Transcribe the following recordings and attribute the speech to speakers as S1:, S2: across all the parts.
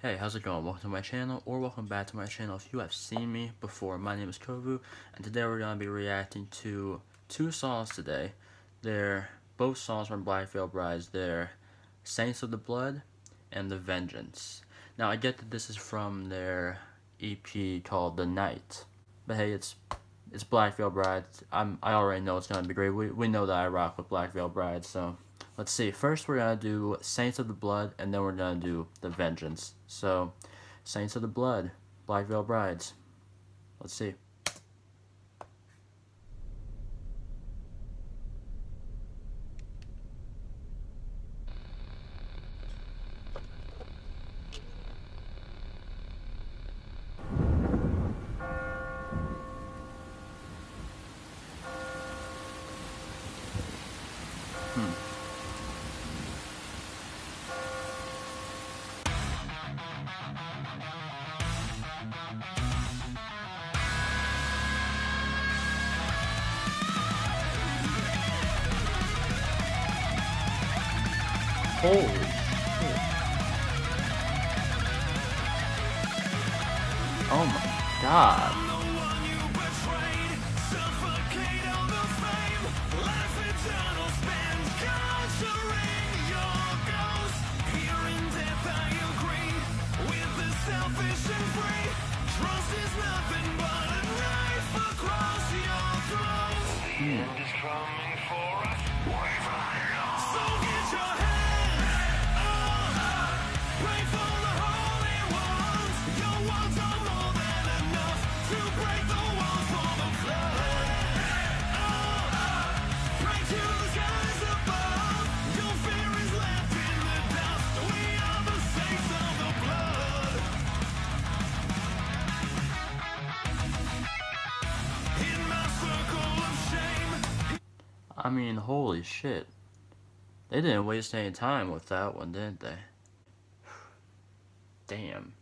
S1: Hey, how's it going? Welcome to my channel, or welcome back to my channel if you have seen me before. My name is Kovu, and today we're going to be reacting to two songs today. They're both songs from Black Veil Brides. They're Saints of the Blood and The Vengeance. Now, I get that this is from their EP called The Night, but hey, it's Black Veil Brides. I already know it's going to be great. We know that I rock with Black Veil Brides, so let's see. First, we're going to do Saints of the Blood, and then we're going to do The Vengeance. So, Saints of the Blood, Black Veil Brides. Let's see. Holy shit. Oh my god. I mean, holy shit. They didn't waste any time with that one, didn't they? Damn.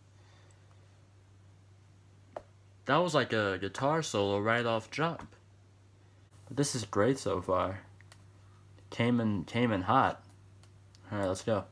S1: That was like a guitar solo right off jump. But this is great so far. Came in hot. Alright, let's go.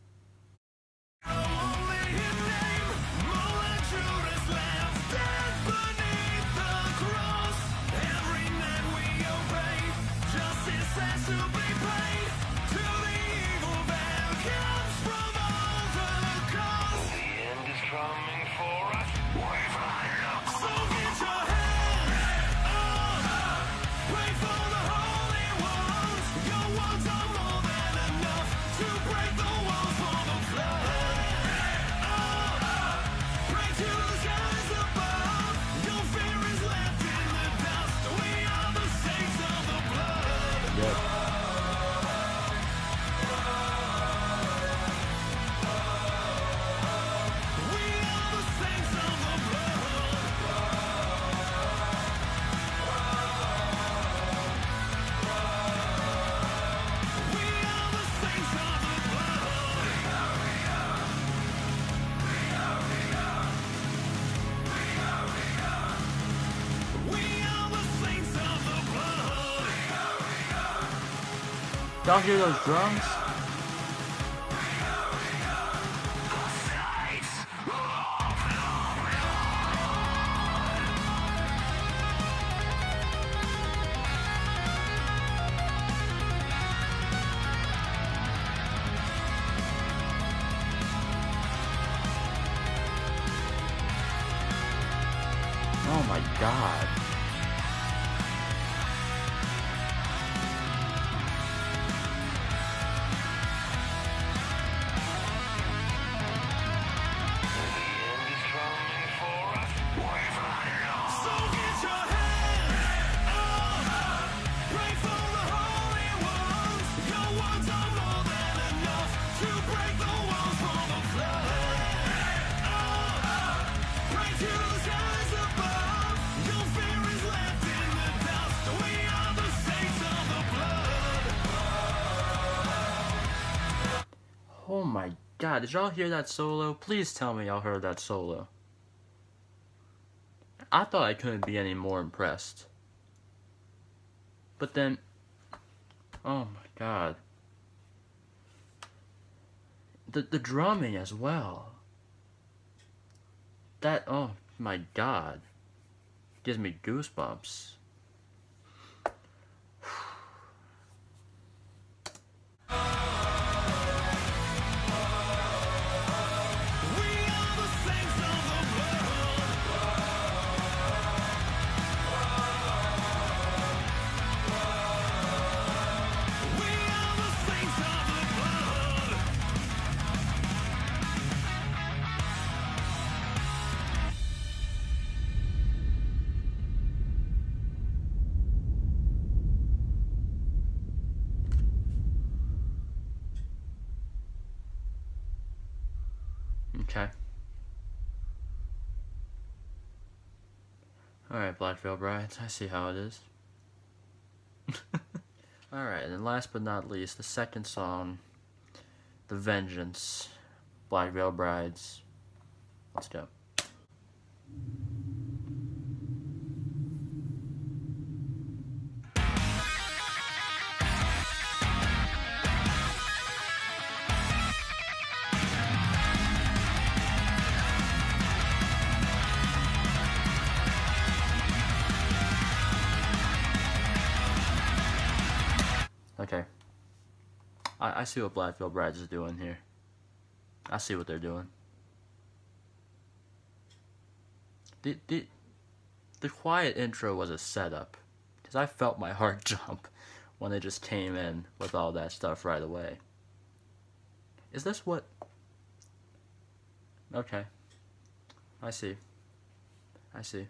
S1: Y'all hear those drums? Oh my god. Oh my god, did y'all hear that solo? Please tell me y'all heard that solo. I thought I couldn't be any more impressed. But then, oh my god. The drumming as well. That, oh my god, gives me goosebumps. Okay. Alright, Black Veil Brides, I see how it is. Alright, and then last but not least, the second song, The Vengeance, Black Veil Brides. Let's go. Okay. I see what Black Veil Brides is doing here. I see what they're doing. The quiet intro was a setup, because I felt my heart jump when they just came in with all that stuff right away. Is this what... Okay. I see. I see.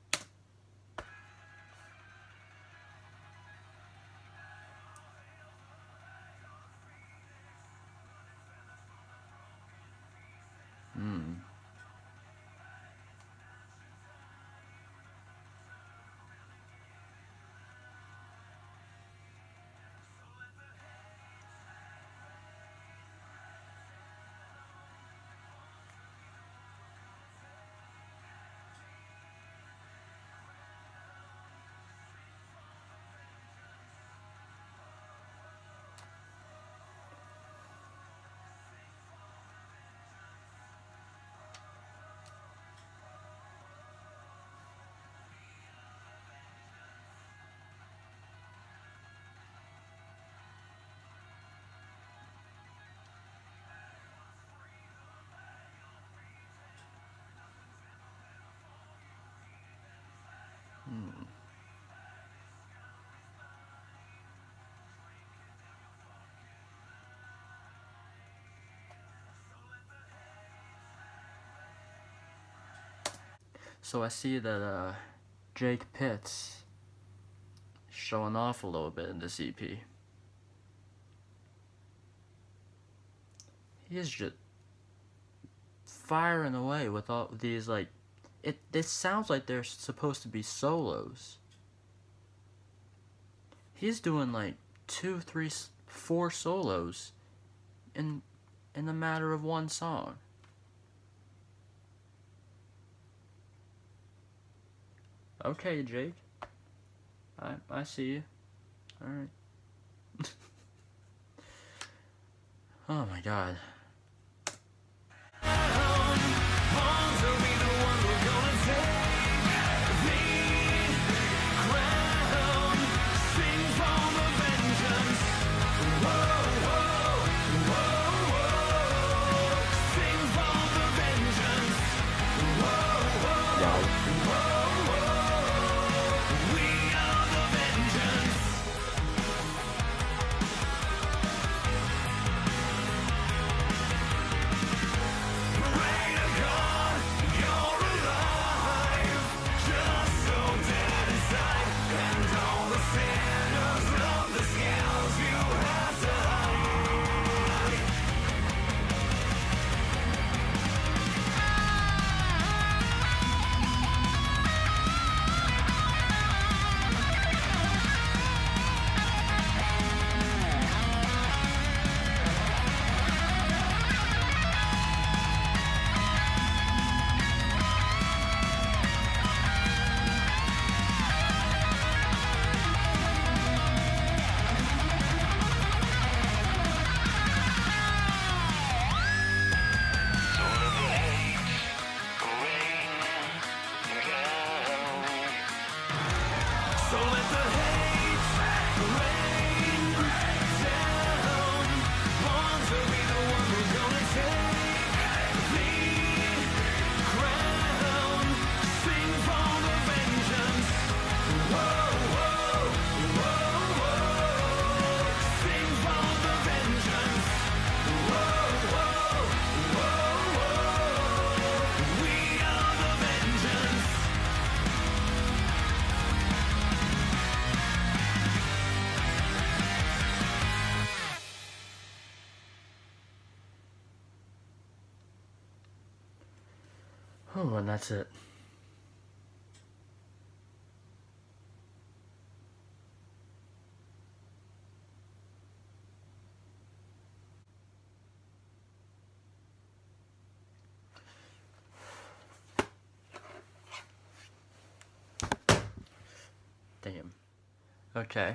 S1: So I see that Jake Pitts is showing off a little bit in this EP. He is just firing away with all these, like, it sounds like they're supposed to be solos. He's doing like 2, 3, 4 solos in the matter of one song. Okay, Jake. I see you. Alright. Oh my god. Oh, and that's it. Damn. Okay.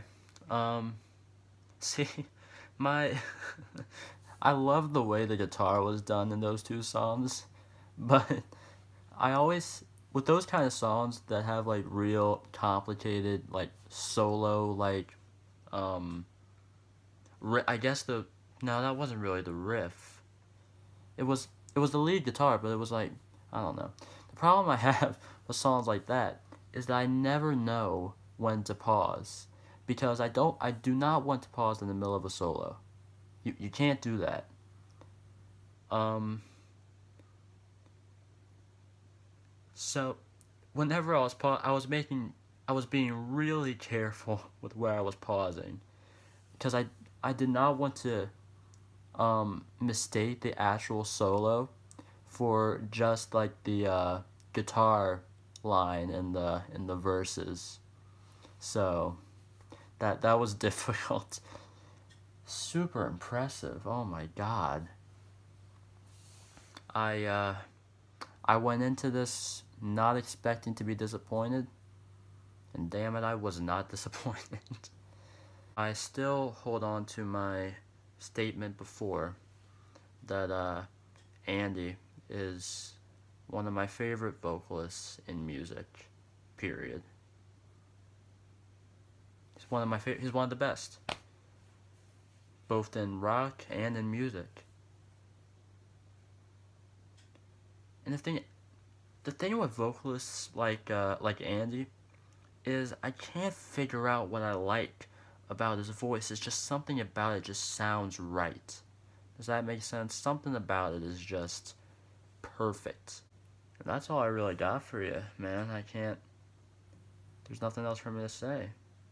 S1: See, my I love the way the guitar was done in those two songs, but I always with those kind of songs that have like real complicated like solo like um I guess the no, that wasn't really the riff. It was it was the lead guitar, but it was like I don't know. The problem I have with songs like that is that I never know when to pause because I do not want to pause in the middle of a solo. You can't do that. Um so whenever I was being really careful with where I was pausing because I did not want to mistake the actual solo for just like the guitar line in the verses. So that was difficult. Super impressive. Oh my god. I uh I went into this not expecting to be disappointed, and damn it, I was not disappointed. I still hold on to my statement before that Andy is one of my favorite vocalists in music. Period. He's one of the best, both in rock and in music. And the thing with vocalists like Andy is I can't figure out what I like about his voice. It's just something about it just sounds right. Does that make sense? Something about it is just perfect. And that's all I really got for you, man. I can't. There's nothing else for me to say.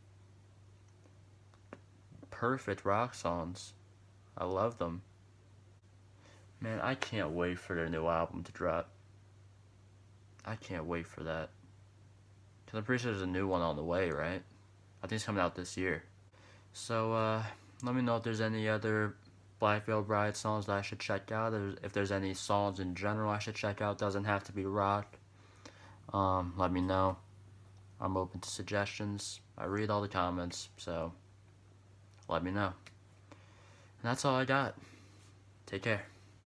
S1: Perfect rock songs. I love them. Man, I can't wait for their new album to drop. I can't wait for that. Because I'm pretty sure there's a new one on the way, right? I think it's coming out this year. So, let me know if there's any other Black Veil Bride songs that I should check out. If there's any songs in general I should check out. Doesn't have to be rock. Let me know. I'm open to suggestions. I read all the comments, so let me know. And that's all I got. Take care.